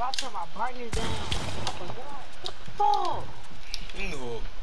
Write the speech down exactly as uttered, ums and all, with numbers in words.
I turn my brightness down. I forgot. Fuck! No.